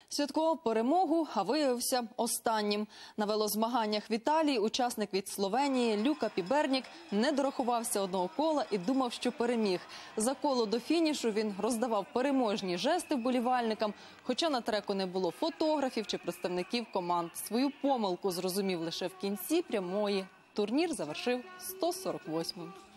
Святкував перемогу, а виявився останнім. На велозмаганнях в Італії учасник від Словенії Люка Пібернік не дорахувався одного кола і думав, що переміг. За коло до фінішу він роздавав переможні жести вболівальникам, хоча на треку не було фотографів чи представників команд. Свою помилку зрозумів лише в кінці прямої. Турнір завершив 148-м.